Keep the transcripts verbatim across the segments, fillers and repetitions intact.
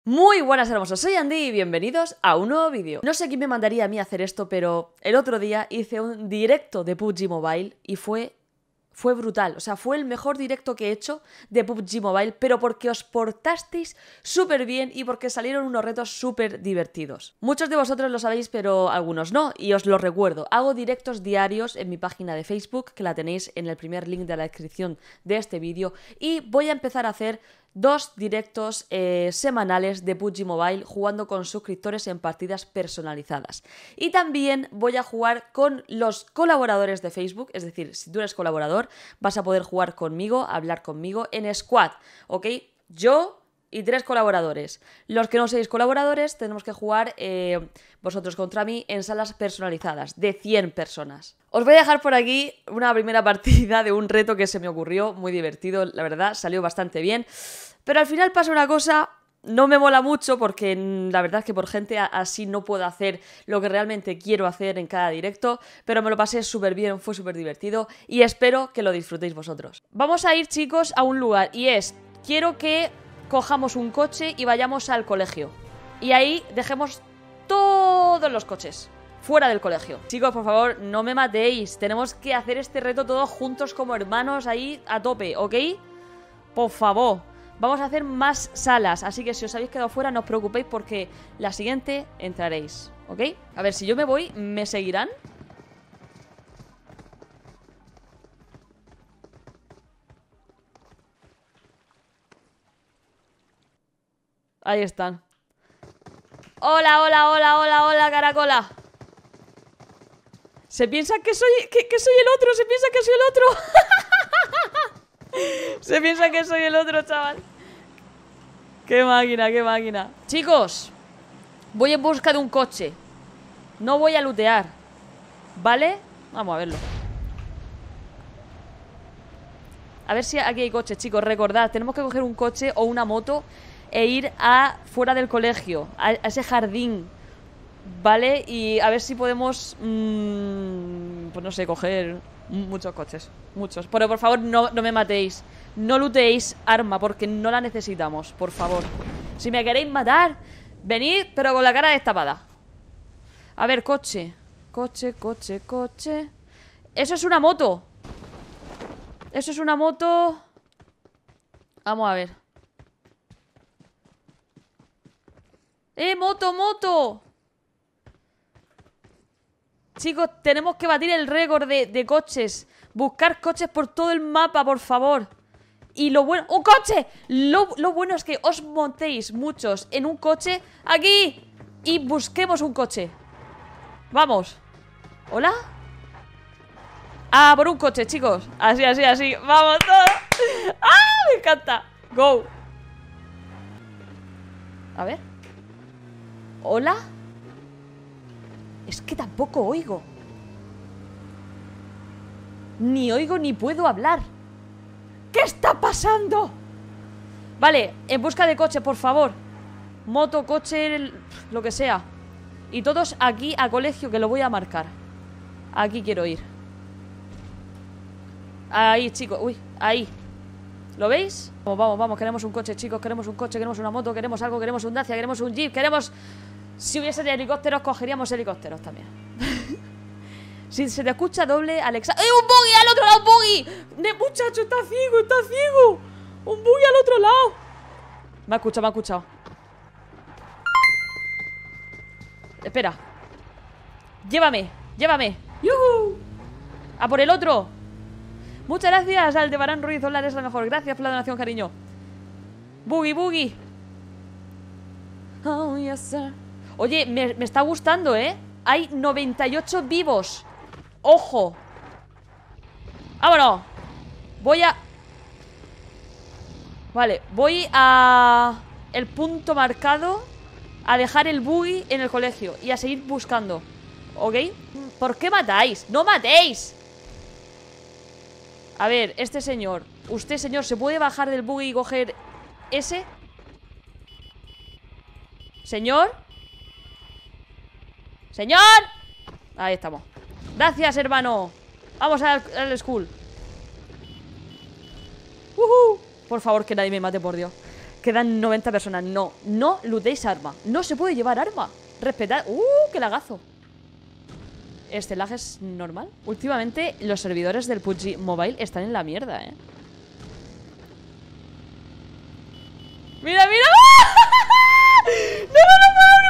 Muy buenas hermosos, soy Andy y bienvenidos a un nuevo vídeo. No sé quién me mandaría a mí a hacer esto, pero el otro día hice un directo de P U B G Mobile y fue... Fue brutal, o sea, fue el mejor directo que he hecho de P U B G Mobile, pero porque os portasteis súper bien y porque salieron unos retos súper divertidos. Muchos de vosotros lo sabéis, pero algunos no, y os lo recuerdo. Hago directos diarios en mi página de Facebook, que la tenéis en el primer link de la descripción de este vídeo, y voy a empezar a hacer dos directos eh, semanales de P U B G Mobile jugando con suscriptores en partidas personalizadas. Y también voy a jugar con los colaboradores de Facebook, es decir, si tú eres colaborador, vas a poder jugar conmigo, hablar conmigo en Squad, ¿ok? Yo y tres colaboradores. Los que no seáis colaboradores tenemos que jugar eh, vosotros contra mí en salas personalizadas de cien personas. Os voy a dejar por aquí una primera partida de un reto que se me ocurrió, muy divertido, la verdad, salió bastante bien. Pero al final pasa una cosa, no me mola mucho porque la verdad es que por gente así no puedo hacer lo que realmente quiero hacer en cada directo, pero me lo pasé súper bien, fue súper divertido y espero que lo disfrutéis vosotros. Vamos a ir, chicos, a un lugar y es, quiero que cojamos un coche y vayamos al colegio. Y ahí dejemos todos los coches fuera del colegio. Chicos, por favor, no me matéis. Tenemos que hacer este reto todos juntos como hermanos ahí a tope, ¿ok? Por favor. Vamos a hacer más salas, así que si os habéis quedado fuera no os preocupéis porque la siguiente entraréis, ¿ok? A ver, si yo me voy, ¿me seguirán? Ahí están. Hola, hola, hola, hola, hola, caracola. Se piensa que soy, que, que soy el otro, se piensa que soy el otro. Se piensa que soy el otro, chaval. Qué máquina, qué máquina. Chicos, voy en busca de un coche. No voy a lootear, ¿vale? Vamos a verlo. A ver si aquí hay coches, chicos. Recordad, tenemos que coger un coche o una moto e ir a fuera del colegio, a, a ese jardín, ¿vale? Y a ver si podemos, mmm, pues no sé, coger muchos coches, muchos. Pero por favor no, no me matéis, no looteéis arma porque no la necesitamos, por favor. Si me queréis matar, venid pero con la cara destapada. A ver, coche, coche, coche, coche. Eso es una moto. Eso es una moto. Vamos a ver. ¡Eh, moto, moto! Chicos, tenemos que batir el récord de, de coches. Buscar coches por todo el mapa, por favor. Y lo bueno... ¡Un coche! Lo, lo bueno es que os montéis muchos en un coche aquí y busquemos un coche. Vamos. ¿Hola? Ah, por un coche, chicos. Así, así, así. ¡Vamos todos! ¡Ah! Me encanta. Go. A ver. ¿Hola? Es que tampoco oigo. Ni oigo ni puedo hablar. ¿Qué está pasando? Vale, en busca de coche, por favor. Moto, coche, lo que sea. Y todos aquí a colegio, que lo voy a marcar. Aquí quiero ir. Ahí, chicos, uy, ahí. ¿Lo veis? Vamos, vamos, vamos, queremos un coche, chicos. Queremos un coche, queremos una moto, queremos algo. Queremos un Dacia, queremos un Jeep, queremos... Si hubiese helicópteros, cogeríamos helicópteros también. Si se te escucha doble, Alexa... ¡Eh, un buggy al otro lado, un buggy! ¡De muchacho, está ciego, está ciego! ¡Un buggy al otro lado! Me ha escuchado, me ha escuchado. Espera. Llévame, llévame. ¡Yuhu! ¡A por el otro! Muchas gracias, Aldebarán Ruiz. Hola, eres la mejor. Gracias por la donación, cariño. Buggy, buggy. Oh, yes, sir. Oye, me, me está gustando, ¿eh? Hay noventa y ocho vivos. ¡Ojo! ¡Vámonos! Voy a... Vale, voy a... el punto marcado. A dejar el buggy en el colegio y a seguir buscando, ¿ok? ¿Por qué matáis? ¡No matéis! A ver, este señor. Usted, señor, ¿se puede bajar del buggy y coger ese? ¿Señor? ¡Señor! Ahí estamos. Gracias, hermano. Vamos al, al school. uh -huh. Por favor, que nadie me mate, por Dios. Que quedan noventa personas. No, no lootéis arma. No se puede llevar arma. Respetad. ¡Uh! ¡Qué lagazo! Este lag es normal. Últimamente los servidores del P U B G Mobile están en la mierda, ¿eh? ¡Mira, mira! ¡No me lo puedo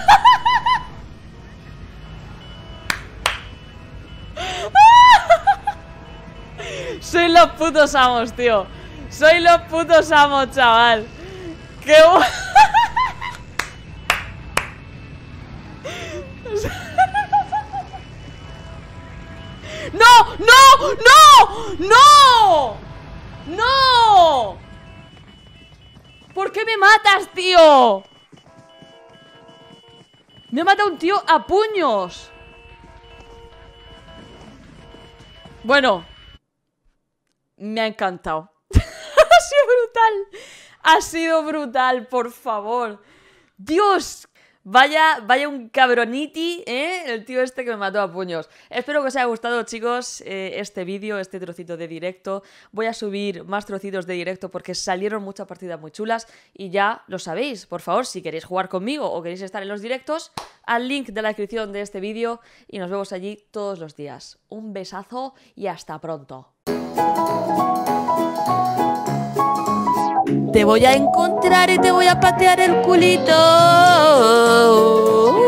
creer! Soy los putos amos, tío. Soy los putos amos, chaval. ¡Qué bueno! ¡No! ¡No! ¡No! ¡No! ¡No! ¿Por qué me matas, tío? Me ha matado un tío a puños. Bueno, me ha encantado. Ha sido brutal. Ha sido brutal, por favor. Dios. Vaya, vaya un cabroniti, ¿eh? El tío este que me mató a puños. Espero que os haya gustado, chicos, eh, este vídeo, este trocito de directo. Voy a subir más trocitos de directo porque salieron muchas partidas muy chulas. Y ya lo sabéis, por favor, si queréis jugar conmigo o queréis estar en los directos, al link de la descripción de este vídeo y nos vemos allí todos los días. Un besazo y hasta pronto. Te voy a encontrar y te voy a patear el culito.